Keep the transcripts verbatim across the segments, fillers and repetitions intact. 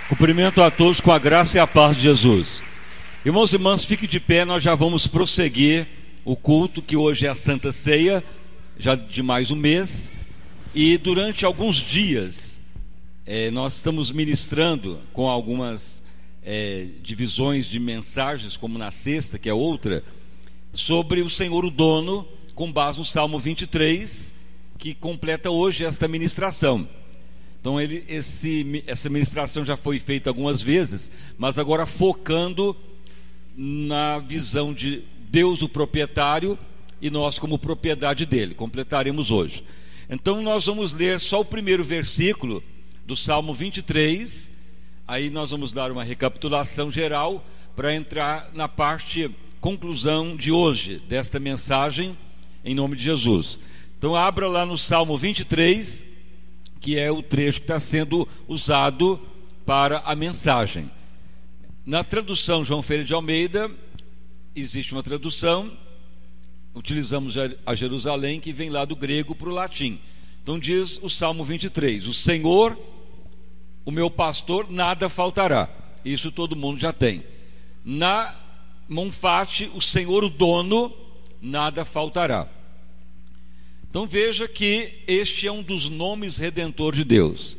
Cumprimento a todos com a graça e a paz de Jesus. Irmãos e irmãs, fiquem de pé, nós já vamos prosseguir o culto, que hoje é a Santa Ceia, já de mais um mês. E durante alguns dias, é, nós estamos ministrando com algumas é, divisões de mensagens, como na sexta, que é outra, sobre o Senhor o Dono, com base no Salmo vinte e três, que completa hoje esta ministração. Então ele, esse, essa ministração já foi feita algumas vezes, mas agora focando na visão de Deus o proprietário e nós como propriedade dele. Completaremos hoje. Então nós vamos ler só o primeiro versículo do Salmo vinte e três. Aí nós vamos dar uma recapitulação geral para entrar na parte conclusão de hoje desta mensagem, em nome de Jesus. Então abra lá no Salmo vinte e três, que é o trecho que está sendo usado para a mensagem. Na tradução João Ferreira de Almeida, existe uma tradução, utilizamos a Jerusalém, que vem lá do grego para o latim. Então diz o Salmo vinte e três: o Senhor, o meu pastor, nada faltará. Isso todo mundo já tem. Na Monfate, o Senhor, o dono, nada faltará. Então veja que este é um dos nomes redentor de Deus.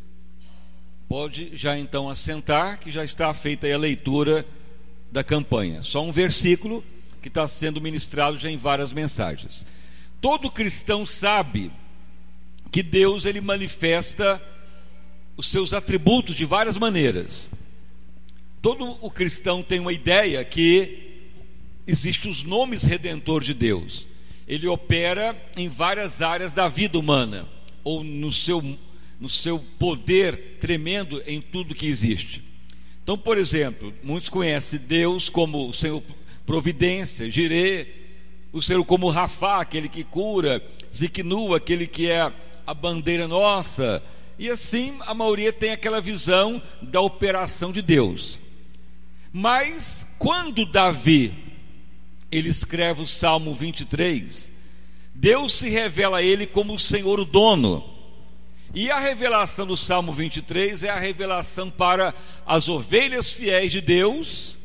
Pode já então assentar, que já está feita aí a leitura da campanha. Só um versículo que está sendo ministrado já em várias mensagens. Todo cristão sabe que Deus, ele manifesta os seus atributos de várias maneiras. Todo o cristão tem uma ideia que existem os nomes redentor de Deus. Ele opera em várias áreas da vida humana, ou no seu, no seu poder tremendo em tudo que existe. Então, por exemplo, muitos conhecem Deus como o Senhor Providência, Jirê, o Senhor como Rafá, aquele que cura, Ziquinu, aquele que é a bandeira nossa, e assim a maioria tem aquela visão da operação de Deus. Mas quando Davi ele escreve o Salmo vinte e três, Deus se revela a ele como o Senhor o dono. E a revelação do Salmo vinte e três é a revelação para as ovelhas fiéis de Deus,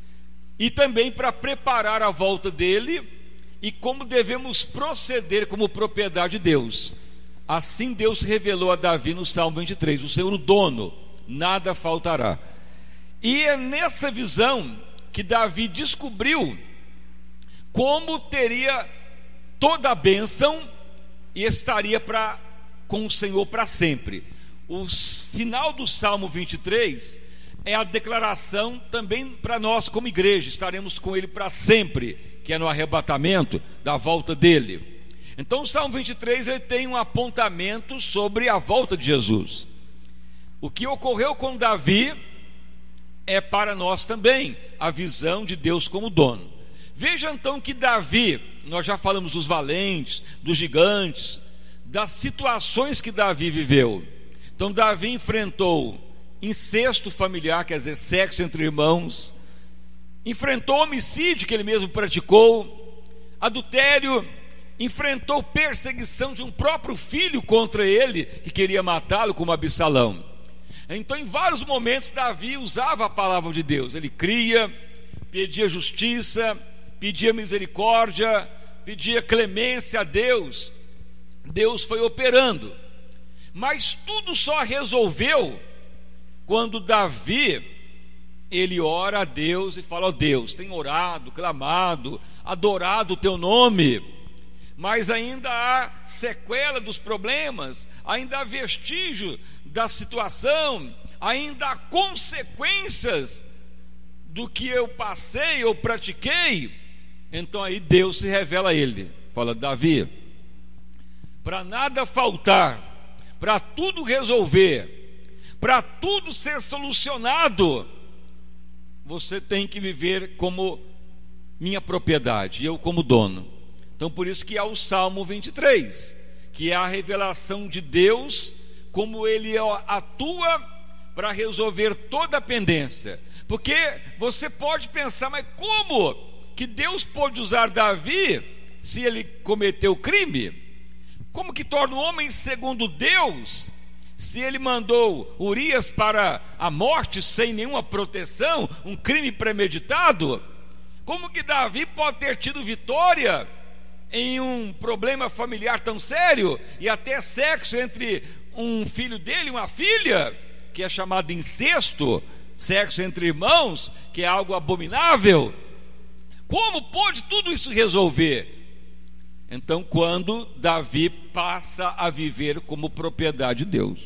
e também para preparar a volta dele, e como devemos proceder como propriedade de Deus. Assim Deus revelou a Davi no Salmo vinte e três: o Senhor o dono, nada faltará. E é nessa visão que Davi descobriu como teria toda a bênção e estaria pra, com o Senhor para sempre. O final do Salmo vinte e três é a declaração também para nós como igreja: estaremos com ele para sempre, que é no arrebatamento da volta dele. Então o Salmo vinte e três ele tem um apontamento sobre a volta de Jesus. O que ocorreu com Davi é para nós também a visão de Deus como dono. Veja então que Davi, nós já falamos dos valentes, dos gigantes, das situações que Davi viveu. Então Davi enfrentou incesto familiar, quer dizer, sexo entre irmãos, enfrentou homicídio que ele mesmo praticou, adultério, enfrentou perseguição de um próprio filho contra ele, que queria matá-lo, como Absalão. Então em vários momentos Davi usava a palavra de Deus. Ele cria, pedia justiça, pedia misericórdia, pedia clemência a Deus. Deus foi operando, mas tudo só resolveu quando Davi ele ora a Deus e fala: ó Deus, tenho orado, clamado, adorado o teu nome, mas ainda há sequela dos problemas, ainda há vestígio da situação, ainda há consequências do que eu passei ou pratiquei. Então aí Deus se revela a ele, fala: Davi, para nada faltar, para tudo resolver, para tudo ser solucionado, você tem que viver como minha propriedade, e eu como dono. Então por isso que há o Salmo vinte e três, que é a revelação de Deus, como ele atua para resolver toda a pendência. Porque você pode pensar: mas como que Deus pode usar Davi se ele cometeu crime? Como que torna o homem segundo Deus Se ele mandou Urias para a morte sem nenhuma proteção, um crime premeditado, como que Davi pode ter tido vitória em um problema familiar tão sério, e até sexo entre um filho dele e uma filha, que é chamado de incesto, sexo entre irmãos, que é algo abominável? Como pôde tudo isso resolver? Então, quando Davi passa a viver como propriedade de Deus,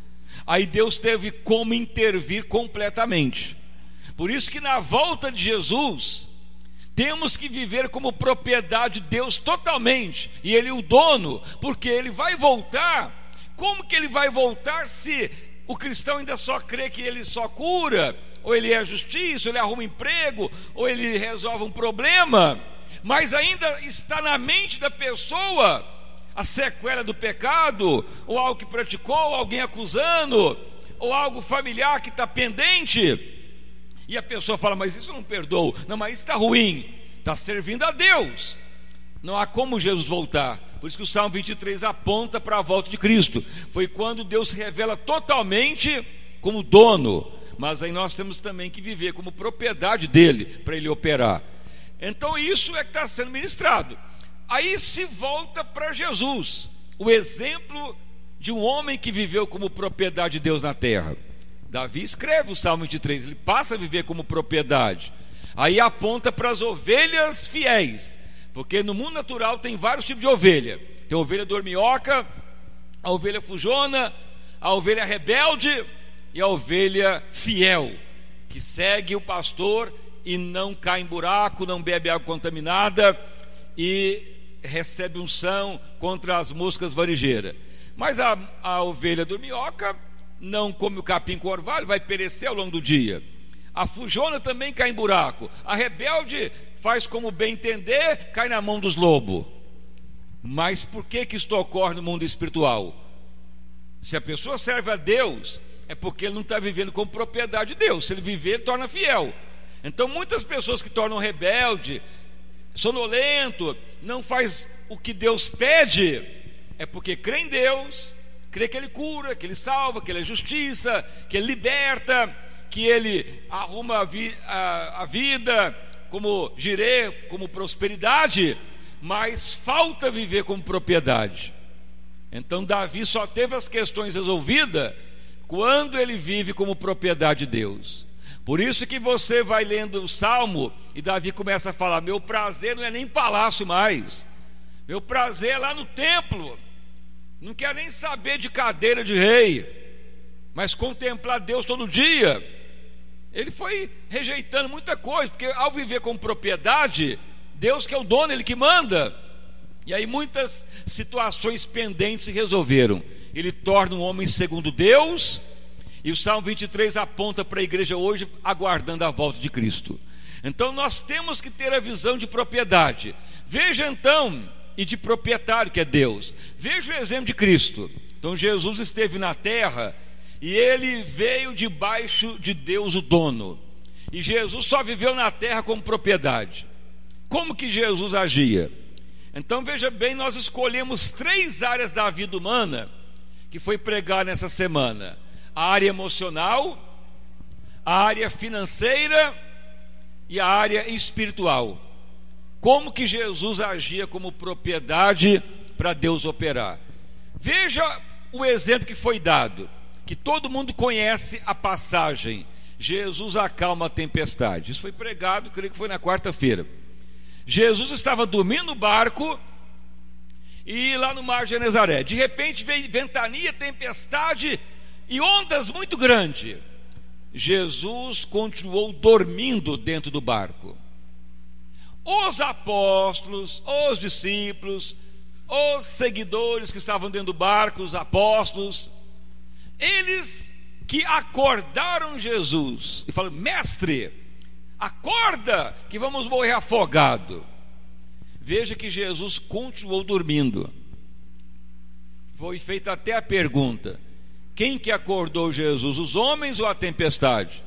aí Deus teve como intervir completamente. Por isso que na volta de Jesus, temos que viver como propriedade de Deus totalmente, e Ele é o dono, porque Ele vai voltar. Como que Ele vai voltar se o cristão ainda só crê que Ele só cura, ou Ele é justiça, ou Ele arruma emprego, ou Ele resolve um problema, mas ainda está na mente da pessoa a sequela do pecado, ou algo que praticou, ou alguém acusando, ou algo familiar que está pendente, e a pessoa fala, mas isso eu não perdoo. Não, mas isso está ruim, está servindo a Deus. Não há como Jesus voltar. Por isso que o Salmo vinte e três aponta para a volta de Cristo. Foi quando Deus se revela totalmente como dono, mas aí nós temos também que viver como propriedade dele, para ele operar. Então isso é que está sendo ministrado. Aí se volta para Jesus, o exemplo de um homem que viveu como propriedade de Deus na terra. Davi escreve o Salmo vinte e três, ele passa a viver como propriedade. Aí aponta para as ovelhas fiéis, porque no mundo natural tem vários tipos de ovelha. Tem a ovelha dorminhoca, a ovelha fujona, a ovelha rebelde e a ovelha fiel, que segue o pastor e não cai em buraco, não bebe água contaminada e recebe unção contra as moscas varigeiras. Mas a, a ovelha dorminhoca não come o capim com orvalho, vai perecer ao longo do dia. A fujona também cai em buraco. A rebelde faz como bem entender, cai na mão dos lobos. Mas por que que isto ocorre no mundo espiritual? Se a pessoa serve a Deus, é porque ele não está vivendo como propriedade de Deus. Se ele viver, ele torna fiel. Então muitas pessoas que tornam rebelde, sonolento, não faz o que Deus pede, é porque crê em Deus, crê que Ele cura, que Ele salva, que Ele é justiça, que Ele liberta, que Ele arruma a, vi, a, a vida como girê, como prosperidade, mas falta viver como propriedade. Então Davi só teve as questões resolvidas quando ele vive como propriedade de Deus. Por isso que você vai lendo o Salmo e Davi começa a falar, meu prazer não é nem palácio mais, meu prazer é lá no templo. Não quer nem saber de cadeira de rei, mas contemplar Deus todo dia. Ele foi rejeitando muita coisa, porque ao viver com propriedade, Deus que é o dono, Ele que manda. E aí muitas situações pendentes se resolveram. Ele torna um homem segundo Deus. E o Salmo vinte e três aponta para a igreja hoje, aguardando a volta de Cristo. Então nós temos que ter a visão de propriedade. Veja então, e de proprietário que é Deus. Veja o exemplo de Cristo. Então Jesus esteve na terra e ele veio debaixo de Deus o dono, e Jesus só viveu na terra como propriedade. Como que Jesus agia? Então veja bem, nós escolhemos três áreas da vida humana que foi pregar nessa semana: a área emocional, a área financeira e a área espiritual. Como que Jesus agia como propriedade para Deus operar? Veja o exemplo que foi dado, que todo mundo conhece a passagem: Jesus acalma a tempestade. Isso foi pregado, creio que foi na quarta-feira. Jesus estava dormindo no barco e lá no mar de Genezaré, de repente veio ventania, tempestade e ondas muito grandes. Jesus continuou dormindo dentro do barco. Os apóstolos, os discípulos, os seguidores que estavam dentro do barco, os apóstolos, eles que acordaram Jesus e falaram: mestre, acorda que vamos morrer afogado. Veja que Jesus continuou dormindo. Foi feita até a pergunta: quem que acordou Jesus, os homens ou a tempestade?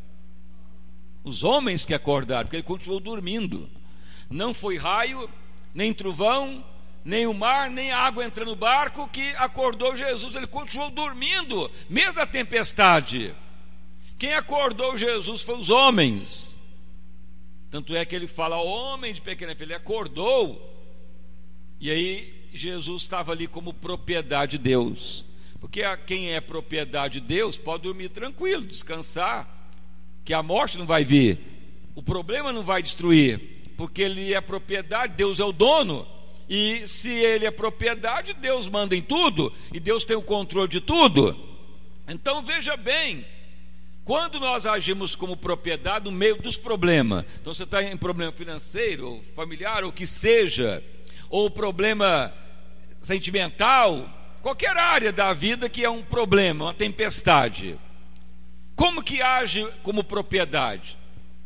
Os homens que acordaram, porque ele continuou dormindo. Não foi raio, nem trovão, nem o mar, nem a água entrando no barco, que acordou Jesus. Ele continuou dormindo, mesmo na tempestade. Quem acordou Jesus foi os homens. Tanto é que ele fala, homem de pequena fé, ele acordou. E aí Jesus estava ali como propriedade de Deus. Porque quem é propriedade de Deus pode dormir tranquilo, descansar, que a morte não vai vir, o problema não vai destruir, porque ele é propriedade, Deus é o dono. E se ele é propriedade, Deus manda em tudo, e Deus tem o controle de tudo. Então veja bem, quando nós agimos como propriedade no meio dos problemas, então você está em problema financeiro, ou familiar, ou que seja, ou problema sentimental, qualquer área da vida que é um problema, uma tempestade, como que age como propriedade?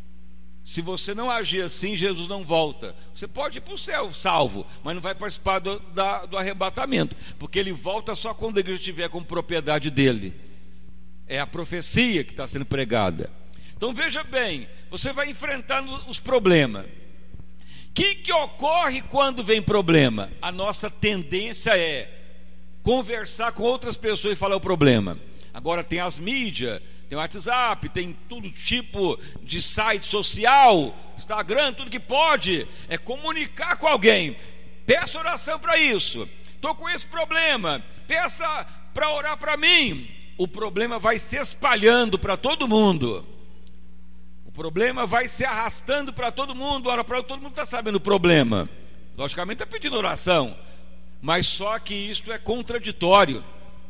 Se você não agir assim, Jesus não volta. Você pode ir para o céu salvo, mas não vai participar do, da, do arrebatamento, porque ele volta só quando a igreja estiver como propriedade dele. É a profecia que está sendo pregada. Então veja bem, você vai enfrentando os problemas. O que, que ocorre quando vem problema? A nossa tendência é conversar com outras pessoas e falar o problema. Agora tem as mídias, tem o WhatsApp, tem todo tipo de site social, Instagram, tudo que pode é comunicar com alguém. Peça oração para isso. Estou com esse problema, peça para orar para mim. O problema vai se espalhando para todo mundo. O problema vai se arrastando para todo mundo. Ora, para todo mundo está sabendo o problema. Logicamente está pedindo oração, mas só que isto é contraditório.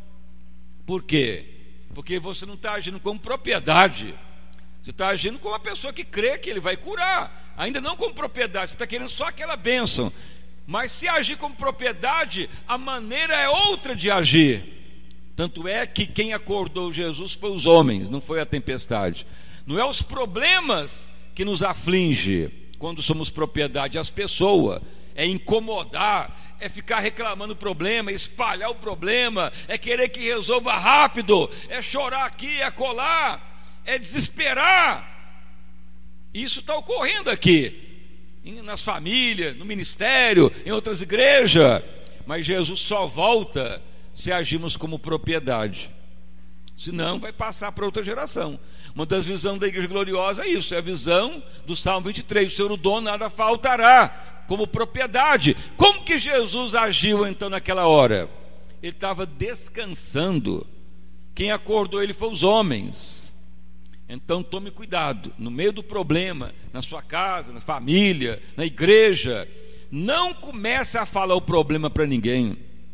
Por quê? Porque você não está agindo como propriedade, você está agindo como uma pessoa que crê que ele vai curar, ainda não como propriedade. Você está querendo só aquela bênção. Mas se agir como propriedade, a maneira é outra de agir. Tanto é que quem acordou Jesus foi os homens, não foi a tempestade. Não é os problemas que nos aflige quando somos propriedade, as pessoas. É incomodar, é ficar reclamando o problema, espalhar o problema, é querer que resolva rápido, é chorar aqui, é colar, é desesperar. Isso está ocorrendo aqui, nas famílias, no ministério, em outras igrejas. Mas Jesus só volta se agirmos como propriedade, senão vai passar para outra geração. Uma das visões da igreja gloriosa é isso, é a visão do Salmo vinte e três, o Senhor o dono, nada faltará, como propriedade. Como que Jesus agiu então naquela hora? Ele estava descansando. Quem acordou ele foi os homens. Então tome cuidado, no meio do problema, na sua casa, na família, na igreja, não comece a falar o problema para ninguém.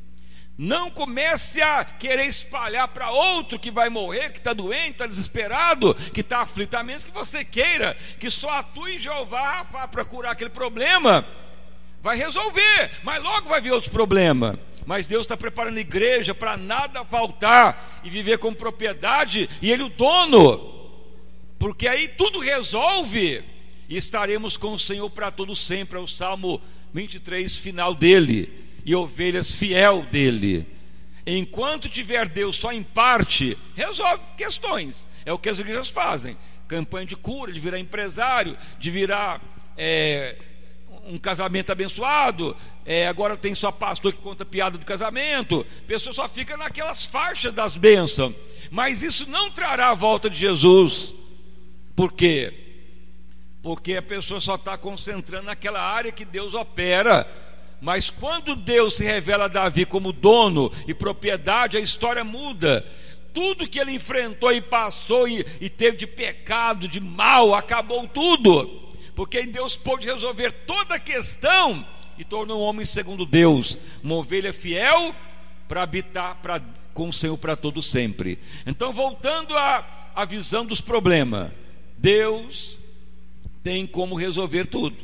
Não comece a querer espalhar para outro que vai morrer, que está doente, está desesperado, que está aflito, a menos que você queira que só atue Jeová para curar aquele problema. Vai resolver, mas logo vai vir outros problemas. Mas Deus está preparando a igreja para nada faltar e viver com propriedade, e Ele o dono, porque aí tudo resolve e estaremos com o Senhor para todo sempre. É o Salmo vinte e três, final dele. E ovelhas fiel dele. Enquanto tiver Deus só em parte, resolve questões. É o que as igrejas fazem, campanha de cura, de virar empresário, de virar é, um casamento abençoado. é, Agora tem só pastor que conta piada do casamento. A pessoa só fica naquelas faixas das bênçãos. Mas isso não trará a volta de Jesus. Por quê? Porque a pessoa só está concentrando naquela área que Deus opera. Mas quando Deus se revela a Davi como dono e propriedade, a história muda. Tudo que ele enfrentou e passou e, e teve de pecado, de mal, acabou tudo, porque Deus pôde resolver toda a questão e tornou um homem segundo Deus, uma ovelha fiel para habitar pra, com o Senhor para todo sempre. Então, voltando à, à visão dos problemas, Deus tem como resolver tudo,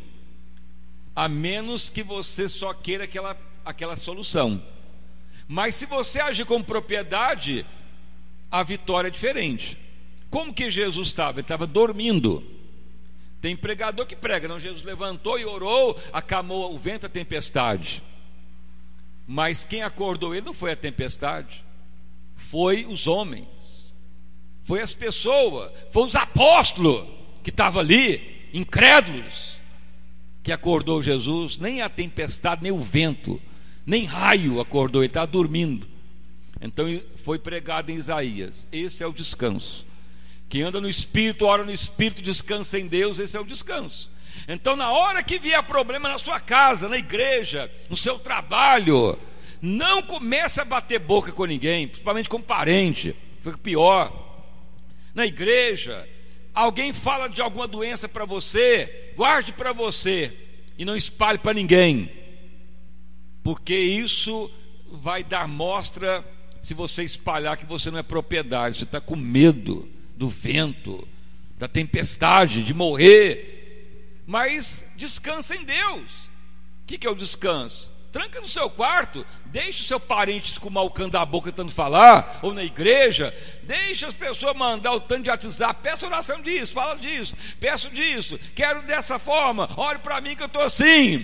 a menos que você só queira aquela, aquela solução. Mas se você agir com propriedade, a vitória é diferente. Como que Jesus estava? Ele estava dormindo. Tem pregador que prega, não, Jesus levantou e orou, acalmou o vento, a tempestade. Mas quem acordou ele não foi a tempestade, foi os homens, foi as pessoas, foi os apóstolos que estavam ali, incrédulos, que acordou Jesus. Nem a tempestade, nem o vento. nem raio acordou, ele estava dormindo. Então foi pregado em Isaías: esse é o descanso. Quem anda no Espírito, ora no Espírito, descansa em Deus, esse é o descanso. Então, na hora que vier problema na sua casa, na igreja, no seu trabalho, não comece a bater boca com ninguém, principalmente com parente, foi pior. Na igreja, alguém fala de alguma doença para você, guarde para você e não espalhe para ninguém, porque isso vai dar mostra, se você espalhar, que você não é propriedade, você está com medo do vento, da tempestade, de morrer. Mas descansa em Deus. O que, que é o descanso? Tranca no seu quarto, deixa o seu parente escumar o cano da boca tentando falar, ou na igreja, deixa as pessoas mandar o tanto de WhatsApp, peça oração disso, fala disso, peço disso, quero dessa forma, olhe para mim que eu estou assim.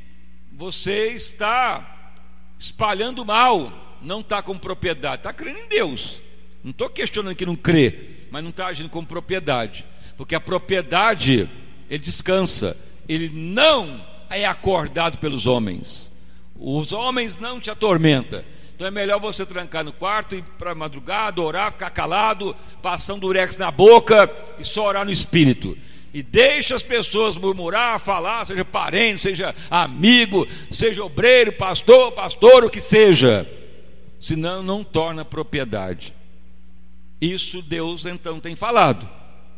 Você está espalhando mal, não está com propriedade, está crendo em Deus. Não estou questionando que não crê, mas não está agindo como propriedade, porque a propriedade, ele descansa, ele não é acordado pelos homens, os homens não te atormentam. Então é melhor você trancar no quarto, ir para a madrugada, orar, ficar calado, passar um durex na boca e só orar no Espírito, e deixa as pessoas murmurar, falar, seja parente, seja amigo, seja obreiro, pastor, pastor, o que seja, senão não torna propriedade. Isso Deus então tem falado.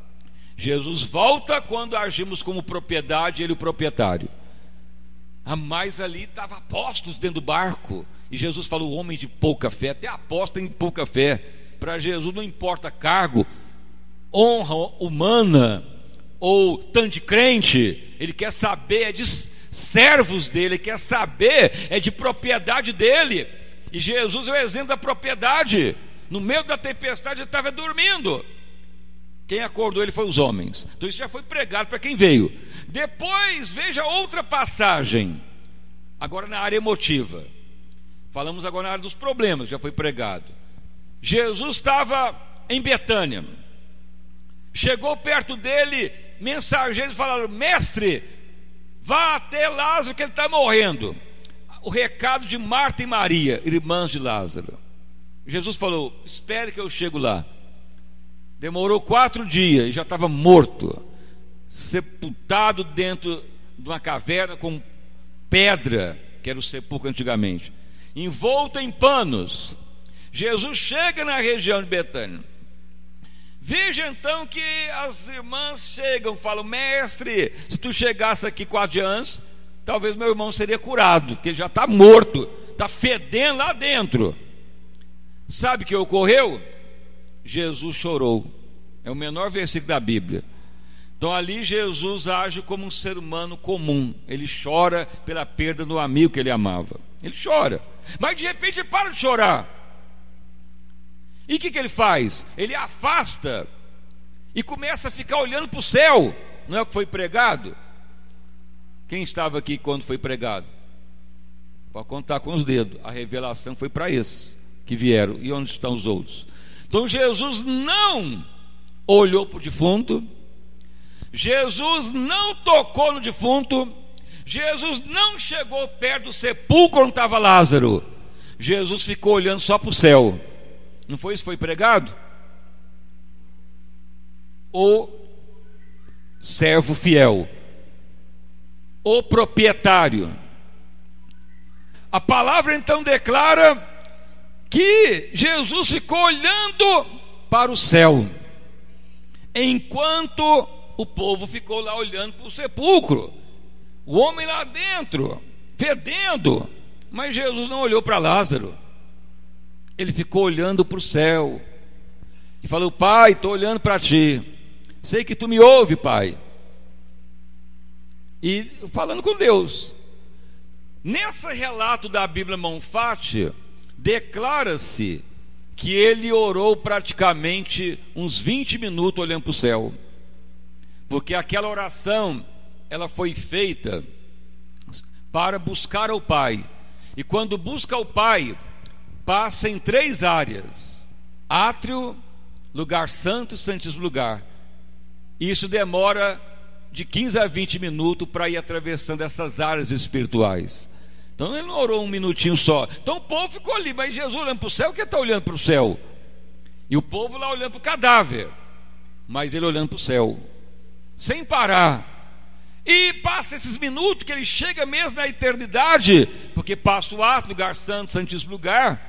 Jesus volta quando agimos como propriedade, ele o proprietário. Ah, mas ali estavam apóstolos dentro do barco, e Jesus falou: homem de pouca fé. Até apóstolo tem pouca fé. Para Jesus não importa cargo, honra humana ou tanto de crente, ele quer saber é de servos dele, ele quer saber é de propriedade dele. E Jesus é o exemplo da propriedade. No meio da tempestade ele estava dormindo. Quem acordou ele foi os homens. Então isso já foi pregado para quem veio. Depois veja outra passagem, agora na área emotiva. Falamos agora na área dos problemas, já foi pregado. Jesus estava em Betânia. Chegou perto dele mensageiros e falaram: mestre, vá até Lázaro que ele está morrendo. O recado de Marta e Maria, irmãs de Lázaro. Jesus falou: espere que eu chego lá. Demorou quatro dias e já estava morto, sepultado dentro de uma caverna com pedra, que era o sepulcro antigamente, envolto em panos. Jesus chega na região de Betânia. Veja então que as irmãs chegam, falam: mestre, se tu chegasse aqui quatro dias antes, talvez meu irmão seria curado, porque ele já está morto, está fedendo lá dentro. Sabe o que ocorreu? Jesus chorou. É o menor versículo da Bíblia. Então ali Jesus age como um ser humano comum. Ele chora pela perda do amigo que ele amava. Ele chora, mas de repente ele para de chorar. E o que, que ele faz? Ele afasta e começa a ficar olhando para o céu. Não é o que foi pregado? Quem estava aqui quando foi pregado? Pode contar com os dedos. A revelação foi para esses que vieram. E onde estão os outros? Então Jesus não olhou para o defunto, Jesus não tocou no defunto, Jesus não chegou perto do sepulcro onde estava Lázaro. Jesus ficou olhando só para o céu. Não foi isso que foi pregado? O servo fiel, o proprietário. A palavra então declara que Jesus ficou olhando para o céu, enquanto o povo ficou lá olhando para o sepulcro, o homem lá dentro fedendo. Mas Jesus não olhou para Lázaro, ele ficou olhando para o céu e falou: pai, estou olhando para ti, sei que tu me ouve, pai. E falando com Deus. Nesse relato da Bíblia Monfate, declara-se que ele orou praticamente uns vinte minutos olhando para o céu, porque aquela oração ela foi feita para buscar ao Pai. E quando busca o Pai, passa em três áreas: átrio, lugar santo e santíssimo lugar. Isso demora de quinze a vinte minutos para ir atravessando essas áreas espirituais. Então ele não orou um minutinho só. Então o povo ficou ali, mas Jesus olhando para o céu, quem está olhando para o céu? E o povo lá olhando para o cadáver, mas ele olhando para o céu, sem parar. E passa esses minutos que ele chega mesmo na eternidade, porque passa o ato, lugar santo, santíssimo lugar.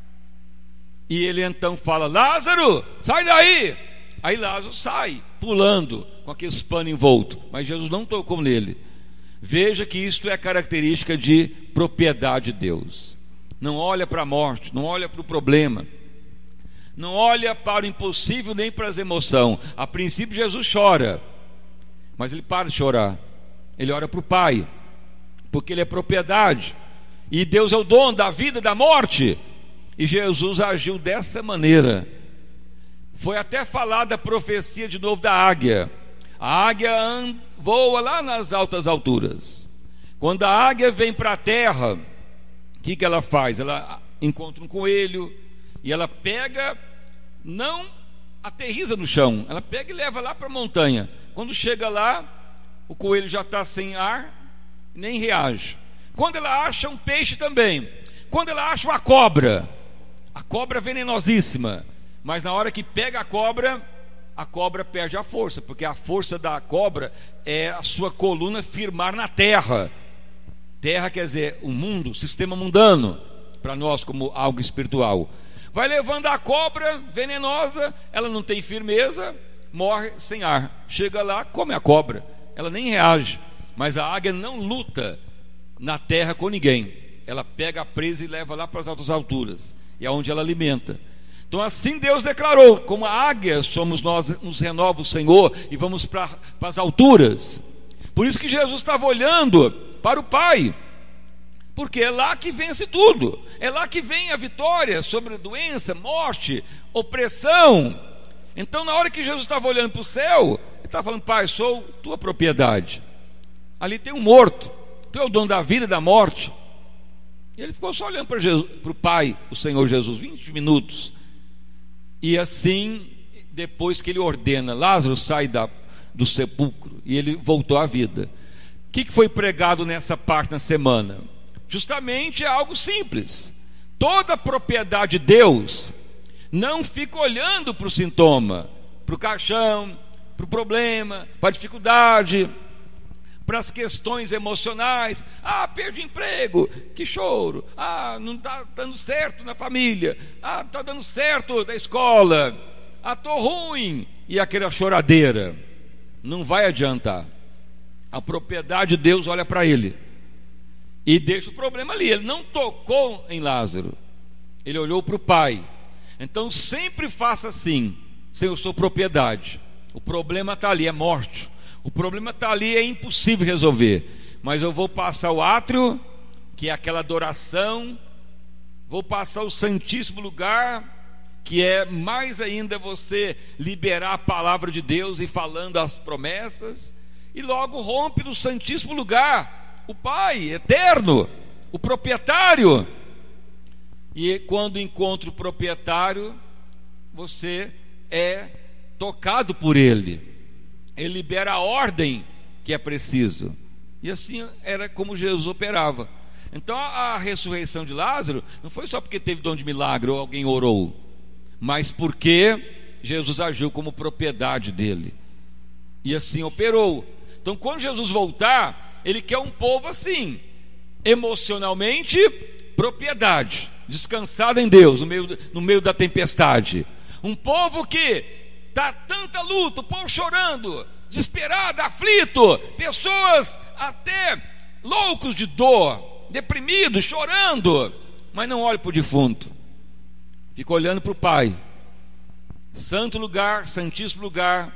E ele então fala: Lázaro, sai daí. Aí Lázaro sai, pulando, com aqueles panos envoltos. Mas Jesus não tocou nele. Veja que isto é característica de propriedade de Deus. Não olha para a morte, não olha para o problema, não olha para o impossível nem para as emoções. A princípio Jesus chora, mas ele para de chorar. Ele ora para o Pai, porque ele é propriedade, e Deus é o dono da vida e da morte. E Jesus agiu dessa maneira. Foi até falada a profecia de novo da águia. A águia voa lá nas altas alturas. Quando a águia vem para a terra, o que, que ela faz? Ela encontra um coelho e ela pega, não aterriza no chão, ela pega e leva lá para a montanha. Quando chega lá, o coelho já está sem ar, nem reage. Quando ela acha um peixe também, quando ela acha uma cobra, a cobra venenosíssima, mas na hora que pega a cobra, a cobra perde a força, porque a força da cobra é a sua coluna firmar na terra. Terra quer dizer o mundo, o sistema mundano, para nós como algo espiritual. Vai levando a cobra venenosa, ela não tem firmeza, morre sem ar. Chega lá, come a cobra, ela nem reage. Mas a águia não luta na terra com ninguém. Ela pega a presa e leva lá para as altas alturas, e é onde ela alimenta. Então assim Deus declarou: como a águia somos nós, nos renova o Senhor e vamos para, para as alturas. Por isso que Jesus estava olhando para o Pai, porque é lá que vence tudo, é lá que vem a vitória sobre a doença, morte, opressão. Então na hora que Jesus estava olhando para o céu, ele estava falando: Pai, sou tua propriedade, ali tem um morto, tu é o dono da vida e da morte. E ele ficou só olhando para, Jesus, para o Pai, o Senhor Jesus, vinte minutos. E assim, depois que ele ordena: Lázaro, sai da, do sepulcro, e ele voltou à vida. O que, que foi pregado nessa parte na semana? Justamente é algo simples. Toda a propriedade de Deus não fica olhando para o sintoma, para o caixão, para o problema, para a dificuldade, para as questões emocionais. Ah, perdi emprego, que choro. Ah, não está dando certo na família. Ah, está dando certo na escola. Ah, estou ruim. E aquela choradeira. Não vai adiantar. A propriedade de Deus olha para ele e deixa o problema ali. Ele não tocou em Lázaro, ele olhou para o Pai. Então sempre faça assim: Senhor, eu sou propriedade, o problema está ali, é morte, o problema está ali, é impossível resolver, mas eu vou passar o átrio, que é aquela adoração, vou passar o santíssimo lugar, que é mais ainda você liberar a palavra de Deus e falando as promessas, e logo rompe no santíssimo lugar, o Pai eterno, o proprietário. E quando encontra o proprietário, você é tocado por ele, ele libera a ordem que é preciso. E assim era como Jesus operava. Então a ressurreição de Lázaro não foi só porque teve dom de milagre ou alguém orou, mas porque Jesus agiu como propriedade dele, e assim operou. Então quando Jesus voltar, ele quer um povo assim, emocionalmente propriedade, descansado em Deus no meio, no meio da tempestade. Um povo que está tanta luta, o povo chorando, desesperado, aflito, pessoas até loucos de dor, deprimidos, chorando, mas não olha para o defunto, fica olhando para o Pai. Santo lugar, santíssimo lugar,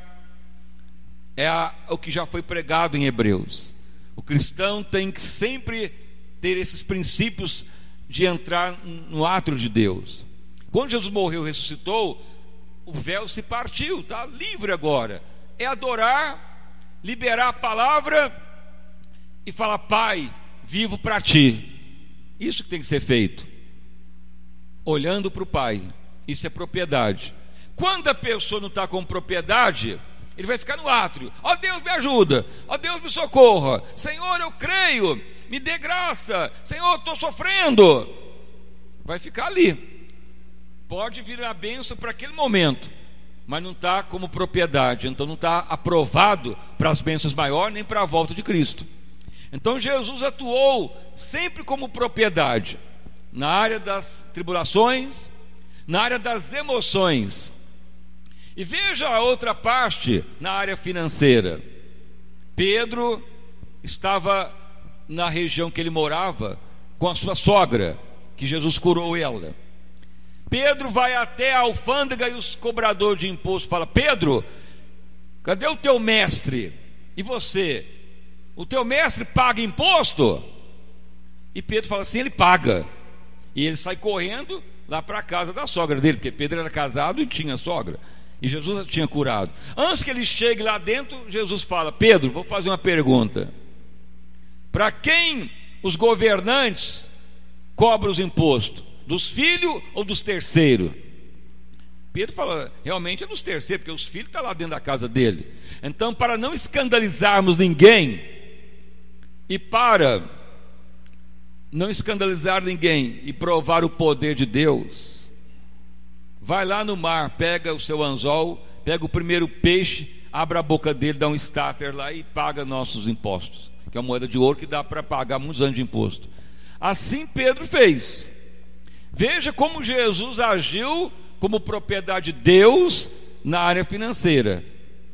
é a, o que já foi pregado em Hebreus. O cristão tem que sempre ter esses princípios de entrar no átrio de Deus. Quando Jesus morreu e ressuscitou, o véu se partiu, está livre agora. É adorar, liberar a palavra e falar: Pai, vivo para ti. Isso que tem que ser feito, olhando para o Pai. Isso é propriedade. Quando a pessoa não está com propriedade, ele vai ficar no átrio: ó Deus, me ajuda, ó Deus, me socorra, Senhor, eu creio, me dê graça, Senhor, estou sofrendo. Vai ficar ali. Pode vir a bênção para aquele momento, mas não está como propriedade. Então não está aprovado para as bênçãos maiores, nem para a volta de Cristo. Então Jesus atuou sempre como propriedade, na área das tribulações, na área das emoções. E veja a outra parte, na área financeira. Pedro estava na região que ele morava com a sua sogra, que Jesus curou ela. Pedro vai até a alfândega e os cobradores de imposto falam: Pedro, cadê o teu mestre? E você? O teu mestre paga imposto? E Pedro fala assim: ele paga. E ele sai correndo lá para a casa da sogra dele, porque Pedro era casado e tinha sogra, e Jesus a tinha curado. Antes que ele chegue lá dentro, Jesus fala: Pedro, vou fazer uma pergunta. Para quem os governantes cobram os impostos? Dos filhos ou dos terceiros? Pedro fala: realmente é dos terceiros, porque os filhos estão lá dentro da casa dele. Então, para não escandalizarmos ninguém, e para não escandalizar ninguém e provar o poder de Deus, vai lá no mar, pega o seu anzol, pega o primeiro peixe, abre a boca dele, dá um starter lá e paga nossos impostos, que é uma moeda de ouro que dá para pagar muitos anos de imposto. Assim Pedro fez. Veja como Jesus agiu como propriedade de Deus na área financeira.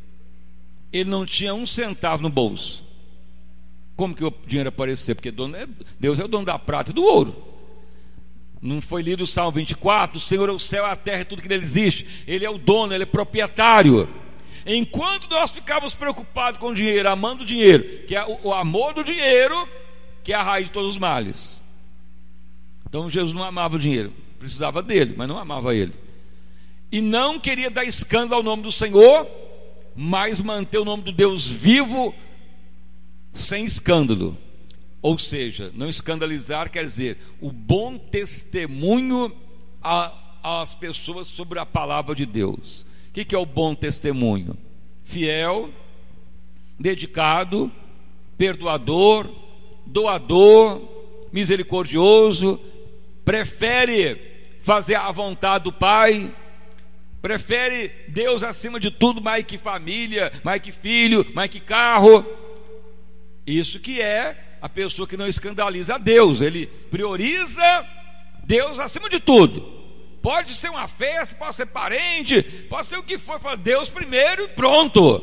Ele não tinha um centavo no bolso. Como que o dinheiro apareceu? Porque Deus é o dono da prata e do ouro. Não foi lido o Salmo vinte e quatro? O Senhor é o céu, a terra e tudo que nele existe. Ele é o dono, ele é proprietário. Enquanto nós ficávamos preocupados com o dinheiro, amando o dinheiro, que é o amor do dinheiro, que é a raiz de todos os males. Então Jesus não amava o dinheiro, precisava dele, mas não amava ele. E não queria dar escândalo ao nome do Senhor, mas manter o nome do Deus vivo sem escândalo. Ou seja, não escandalizar quer dizer o bom testemunho às pessoas sobre a palavra de Deus. O que é o bom testemunho? Fiel, dedicado, perdoador, doador, misericordioso, prefere fazer a vontade do Pai, prefere Deus acima de tudo, mais que família, mais que filho, mais que carro. Isso que é a pessoa que não escandaliza a Deus. Ele prioriza Deus acima de tudo. Pode ser uma festa, pode ser parente, pode ser o que for, fala Deus primeiro e pronto.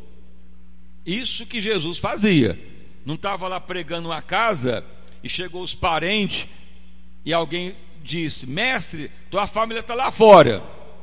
Isso que Jesus fazia. Não estava lá pregando uma casa e chegou os parentes e alguém disse: mestre, tua família está lá fora.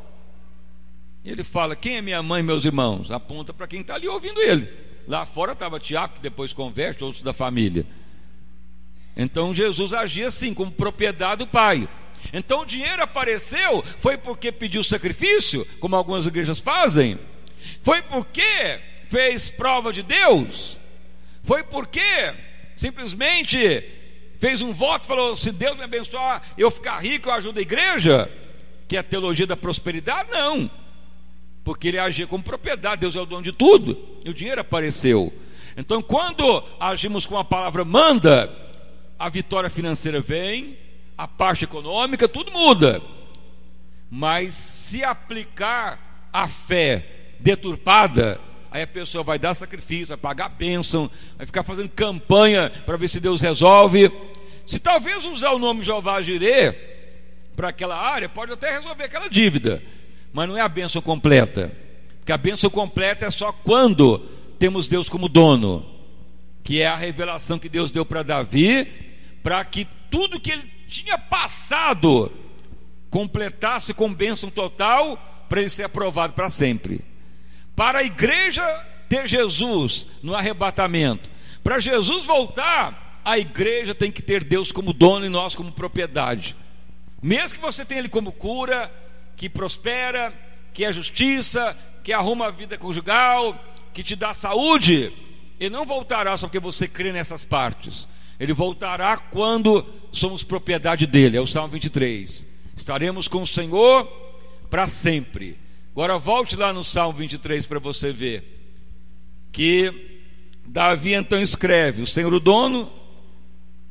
Ele fala: quem é minha mãe e meus irmãos? Aponta para quem está ali ouvindo ele. Lá fora estava Tiago, que depois converte, outros da família. Então Jesus agia assim, como propriedade do Pai. Então o dinheiro apareceu, foi porque pediu sacrifício, como algumas igrejas fazem? Foi porque fez prova de Deus? Foi porque simplesmente fez um voto, falou: se Deus me abençoar, eu ficar rico, eu ajudo a igreja? Que é a teologia da prosperidade? Não, porque ele agia como propriedade. Deus é o dono de tudo, e o dinheiro apareceu. Então quando agimos com a palavra manda, a vitória financeira vem, a parte econômica, tudo muda. Mas se aplicar a fé deturpada, aí a pessoa vai dar sacrifício, vai pagar bênção, vai ficar fazendo campanha para ver se Deus resolve. Se talvez usar o nome Jeová Jirê para aquela área, pode até resolver aquela dívida, mas não é a bênção completa. Porque a bênção completa é só quando temos Deus como dono, que é a revelação que Deus deu para Davi, para que tudo que ele tinha passado completasse com bênção total, para ele ser aprovado para sempre. Para a igreja ter Jesus no arrebatamento, para Jesus voltar, a igreja tem que ter Deus como dono e nós como propriedade. Mesmo que você tenha Ele como cura, que prospera, que é justiça, que arruma a vida conjugal, que te dá saúde, Ele não voltará só porque você crê nessas partes. Ele voltará quando somos propriedade dele. É o Salmo vinte e três. Estaremos com o Senhor para sempre. Agora volte lá no Salmo vinte e três para você ver que Davi então escreve: o Senhor o dono,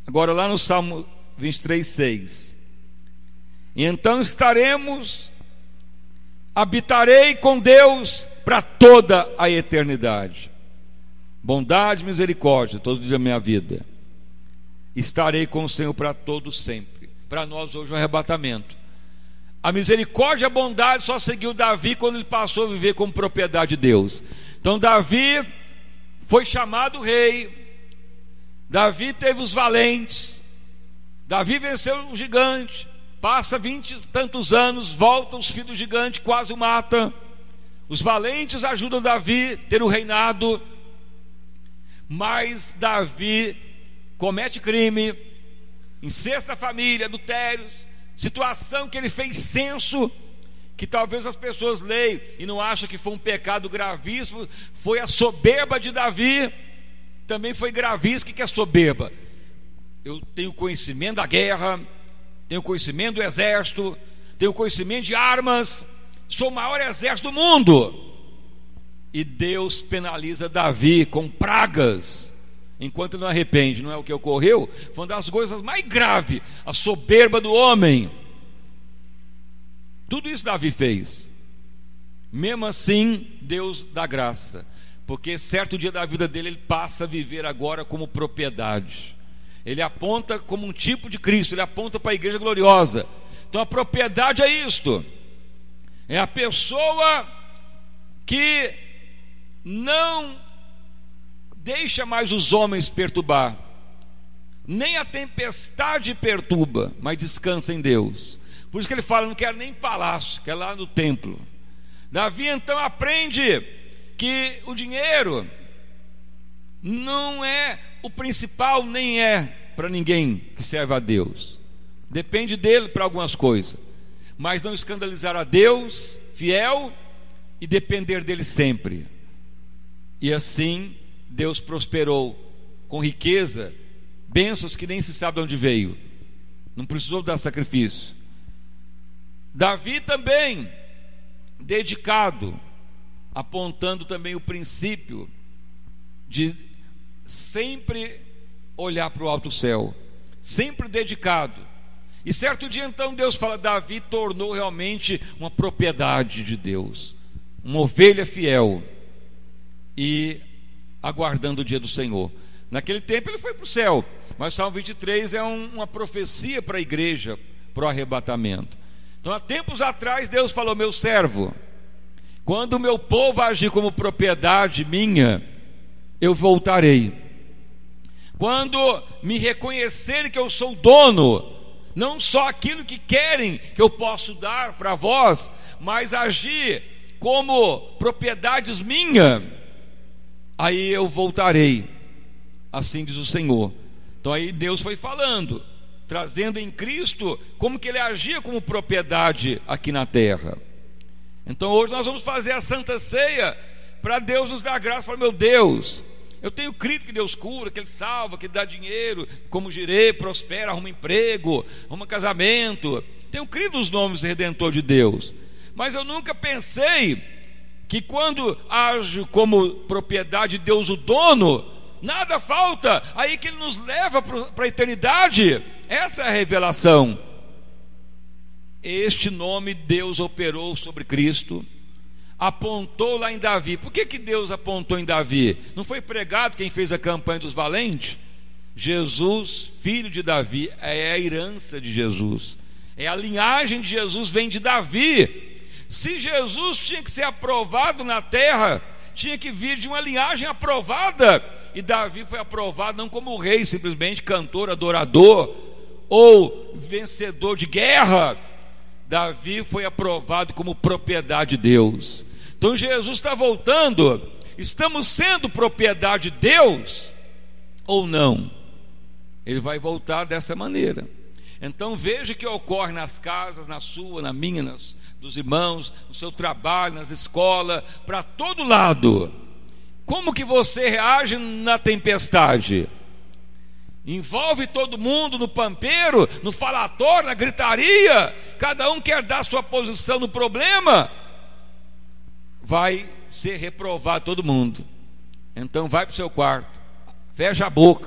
Agora lá no Salmo vinte e três, seis. E então estaremos, habitarei com Deus para toda a eternidade. Bondade e misericórdia todos os dias da minha vida. Estarei com o Senhor para todos sempre. Para nós hoje o arrebatamento. A misericórdia e a bondade só seguiu Davi quando ele passou a viver como propriedade de Deus. Então Davi foi chamado rei. Davi teve os valentes. Davi venceu o gigante. Passa vinte e tantos anos, volta, os filhos do gigante quase o mata. Os valentes ajudam Davi a ter o reinado. Mas Davi comete crime, incesto da família, adultérios, situação que ele fez censo, que talvez as pessoas leiam e não acham que foi um pecado gravíssimo. Foi a soberba de Davi. Também foi gravíssimo. O que é soberba? Eu tenho conhecimento da guerra, tenho conhecimento do exército, tenho conhecimento de armas, sou o maior exército do mundo. E Deus penaliza Davi com pragas, enquanto ele não arrepende. Não é o que ocorreu? Foi uma das coisas mais graves, a soberba do homem. Tudo isso Davi fez. Mesmo assim, Deus dá graça, porque certo dia da vida dele ele passa a viver agora como propriedade. Ele aponta como um tipo de Cristo, ele aponta para a igreja gloriosa. Então a propriedade é isto: é a pessoa que não deixa mais os homens perturbar, nem a tempestade perturba, mas descansa em Deus. Por isso que ele fala: não quero nem palácio, quero lá no templo. Davi então aprende que o dinheiro não é o principal, nem é para ninguém que serve a Deus. Depende dele para algumas coisas, mas não escandalizar a Deus fiel e depender dele sempre. E assim Deus prosperou com riqueza, bênçãos que nem se sabe de onde veio. Não precisou dar sacrifício. Davi também dedicado, apontando também o princípio de sempre olhar para o alto céu, sempre dedicado. E certo dia então Deus fala: Davi tornou realmente uma propriedade de Deus, uma ovelha fiel e aguardando o dia do Senhor. Naquele tempo ele foi para o céu, mas o Salmo vinte e três é um, uma profecia para a igreja, para o arrebatamento. Então há tempos atrás Deus falou: meu servo, quando o meu povo agir como propriedade minha, eu voltarei. Quando me reconhecerem que eu sou o dono, não só aquilo que querem que eu posso dar para vós, mas agir como propriedades minhas, aí eu voltarei, assim diz o Senhor. Então aí Deus foi falando, trazendo em Cristo como que ele agia como propriedade aqui na terra. Então hoje nós vamos fazer a Santa Ceia para Deus nos dar graça. Falar: meu Deus, eu tenho crido que Deus cura, que Ele salva, que Ele dá dinheiro, como girei, prospera, arruma emprego, arruma casamento. Tenho crido nos nomes do Redentor de Deus, mas eu nunca pensei que quando ajo como propriedade de Deus, o dono, nada falta, aí que Ele nos leva para a eternidade. Essa é a revelação. Este nome Deus operou sobre Cristo, apontou lá em Davi. Por que que Deus apontou em Davi? Não foi pregado quem fez a campanha dos valentes? Jesus, filho de Davi, é a herança de Jesus, é a linhagem de Jesus, vem de Davi. Se Jesus tinha que ser aprovado na terra, tinha que vir de uma linhagem aprovada, e Davi foi aprovado não como rei, simplesmente cantor, adorador ou vencedor de guerra. Davi foi aprovado como propriedade de Deus. Então Jesus está voltando. Estamos sendo propriedade de Deus ou não? Ele vai voltar dessa maneira. Então veja o que ocorre nas casas, na sua, na minha, nas, dos irmãos, no seu trabalho, nas escolas, para todo lado. Como que você reage na tempestade? Envolve todo mundo no pampeiro, no falatório, na gritaria, cada um quer dar sua posição no problema, vai ser reprovado todo mundo. Então vai para o seu quarto, fecha a boca,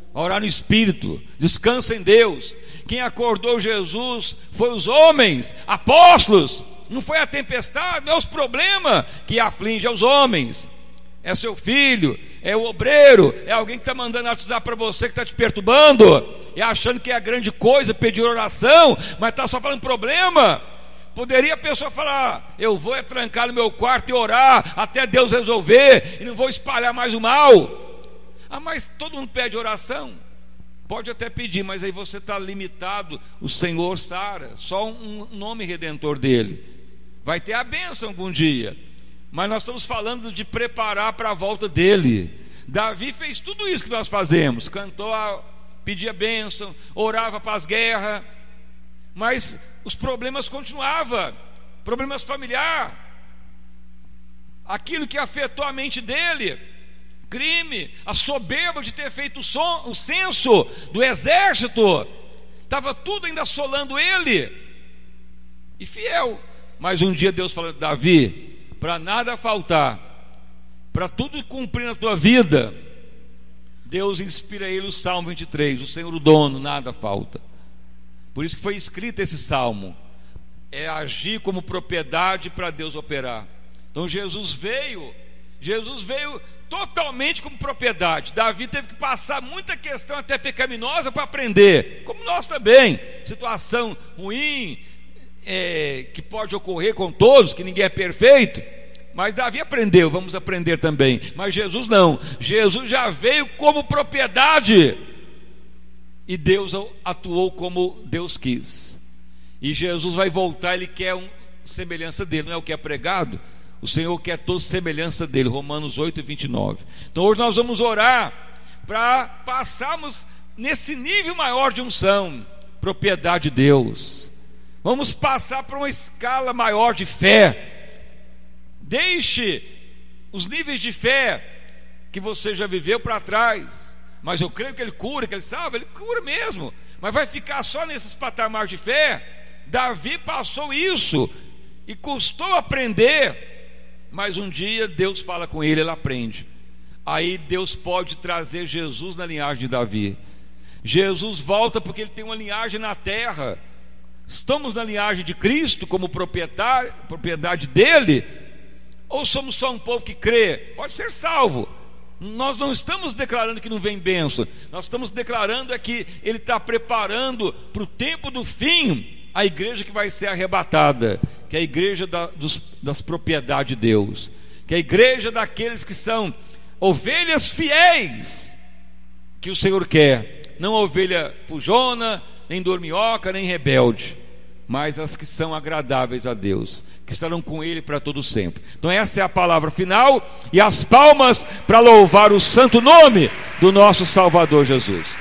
orar no Espírito, descansa em Deus. Quem acordou Jesus foi os homens, apóstolos. Não foi a tempestade, não é os problemas que afligem aos homens. É seu filho, é o obreiro, é alguém que está mandando WhatsApp para você, que está te perturbando, e achando que é a grande coisa pedir oração, mas está só falando problema. Poderia a pessoa falar: eu vou é trancar no meu quarto e orar até Deus resolver, e não vou espalhar mais o mal. Ah, mas todo mundo pede oração. Pode até pedir, mas aí você está limitado. O Senhor sara, só um nome redentor dele. Vai ter a bênção algum dia, mas nós estamos falando de preparar para a volta dele. Davi fez tudo isso que nós fazemos: cantou, pedia bênção, orava para as guerras, mas os problemas continuavam, problemas familiares, aquilo que afetou a mente dele, crime, a soberba de ter feito o, som, o censo do exército, estava tudo ainda assolando ele, e fiel. Mas um dia Deus falou: Davi, para nada faltar, para tudo cumprir na tua vida, Deus inspira a ele o Salmo vinte e três: o Senhor o dono, nada falta. Por isso que foi escrito esse salmo, é agir como propriedade para Deus operar. Então Jesus veio, Jesus veio totalmente como propriedade. Davi teve que passar muita questão até pecaminosa para aprender, como nós também. Situação ruim, é, que pode ocorrer com todos, que ninguém é perfeito, mas Davi aprendeu, vamos aprender também. Mas Jesus não, Jesus já veio como propriedade, e Deus atuou como Deus quis. E Jesus vai voltar, Ele quer um, semelhança dele, não é o que é pregado? O Senhor quer toda semelhança dele, Romanos oito, vinte e nove. Então hoje nós vamos orar para passarmos nesse nível maior de unção, propriedade de Deus. Vamos passar para uma escala maior de fé. Deixe os níveis de fé que você já viveu para trás. Mas eu creio que Ele cura, que Ele salva, Ele cura mesmo. Mas vai ficar só nesses patamares de fé? Davi passou isso e custou aprender, mas um dia Deus fala com ele, ele aprende. Aí Deus pode trazer Jesus na linhagem de Davi. Jesus volta porque ele tem uma linhagem na terra. Estamos na linhagem de Cristo como proprietário, propriedade dele? Ou somos só um povo que crê? Pode ser salvo. Nós não estamos declarando que não vem bênção. Nós estamos declarando é que Ele está preparando para o tempo do fim a igreja que vai ser arrebatada, que é a igreja da, dos, das propriedades de Deus, que é a igreja daqueles que são ovelhas fiéis, que o Senhor quer. Não ovelha fujona, nem dorminhoca, nem rebelde, mas as que são agradáveis a Deus, que estarão com Ele para todo sempre. Então essa é a palavra final, e as palmas para louvar o santo nome do nosso Salvador Jesus.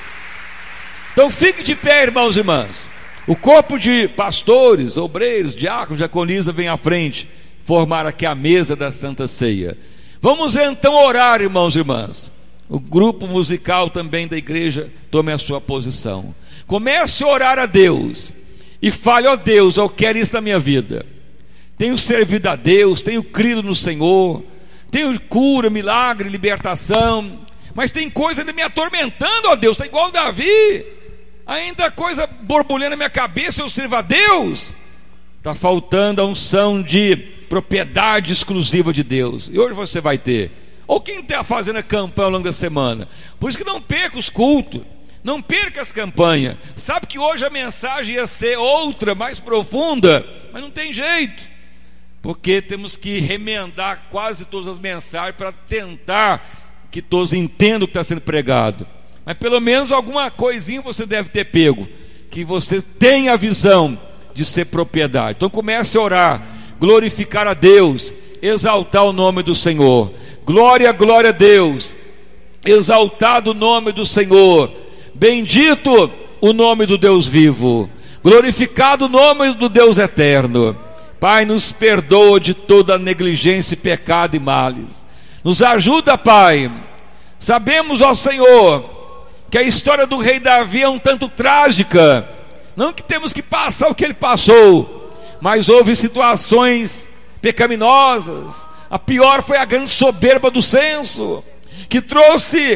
Então fique de pé, irmãos e irmãs. O corpo de pastores, obreiros, diáconos, diaconisa vem à frente, formar aqui a mesa da Santa Ceia. Vamos então orar, irmãos e irmãs. O grupo musical também da igreja tome a sua posição. Comece a orar a Deus e fale: ó Deus, eu quero isso na minha vida. Tenho servido a Deus, tenho crido no Senhor, tenho cura, milagre, libertação, mas tem coisa ainda me atormentando, ó Deus. Está igual Davi, ainda coisa borbulhando na minha cabeça. Eu sirvo a Deus. Está faltando a unção de propriedade exclusiva de Deus, e hoje você vai ter. Ou quem está fazendo a campanha ao longo da semana. Por isso que não perca os cultos, não perca as campanhas. Sabe que hoje a mensagem ia ser outra, mais profunda, mas não tem jeito, porque temos que remendar quase todas as mensagens para tentar que todos entendam o que está sendo pregado. Mas pelo menos alguma coisinha você deve ter pego, que você tenha a visão de ser propriedade. Então comece a orar, glorificar a Deus, exaltar o nome do Senhor. Glória, glória a Deus. Exaltado o nome do Senhor. Bendito o nome do Deus vivo. Glorificado o nome do Deus eterno. Pai, nos perdoa de toda negligência, pecado e males. Nos ajuda, Pai. Sabemos, ó Senhor, que a história do rei Davi é um tanto trágica. Não que temos que passar o que ele passou, mas houve situações pecaminosas. A pior foi a grande soberba do censo, que trouxe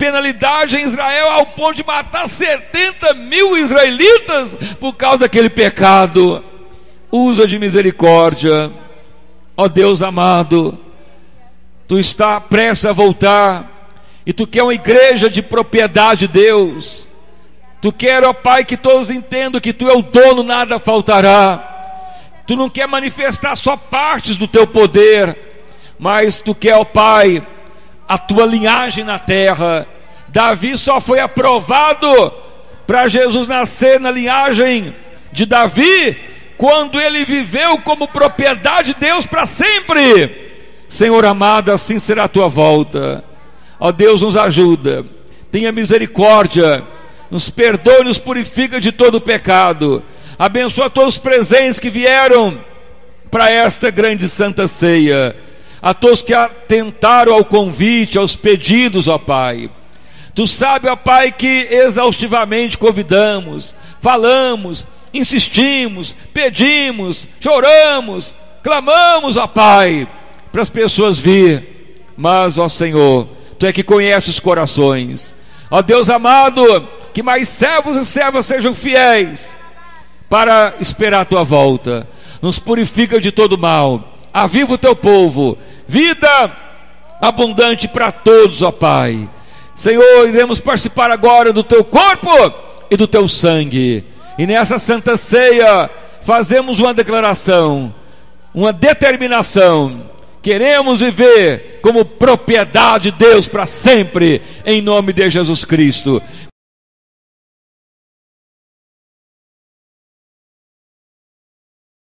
penalidade em Israel ao ponto de matar setenta mil israelitas por causa daquele pecado. Usa de misericórdia, ó Deus amado. Tu está prestes a voltar, e tu quer uma igreja de propriedade de Deus. Tu quer, ó Pai, que todos entendam que tu é o dono, nada faltará. Tu não quer manifestar só partes do teu poder, mas tu quer, ó Pai, a tua linhagem na terra. Davi só foi aprovado para Jesus nascer na linhagem de Davi quando ele viveu como propriedade de Deus para sempre. Senhor amado, assim será a tua volta. Ó Deus, nos ajuda, tenha misericórdia, nos perdoe, nos purifica de todo o pecado. Abençoa todos os presentes que vieram para esta grande santa ceia, a todos que atentaram ao convite, aos pedidos, ó Pai. Tu sabes, ó Pai, que exaustivamente convidamos, falamos, insistimos, pedimos, choramos, clamamos, ó Pai, para as pessoas vir. Mas, ó Senhor, tu é que conhece os corações. Ó Deus amado, que mais servos e servas sejam fiéis para esperar a tua volta. Nos purifica de todo mal, aviva o teu povo, vida abundante para todos, ó Pai. Senhor, iremos participar agora do teu corpo e do teu sangue, e nessa santa ceia fazemos uma declaração, uma determinação. Queremos viver como propriedade de Deus para sempre, em nome de Jesus Cristo.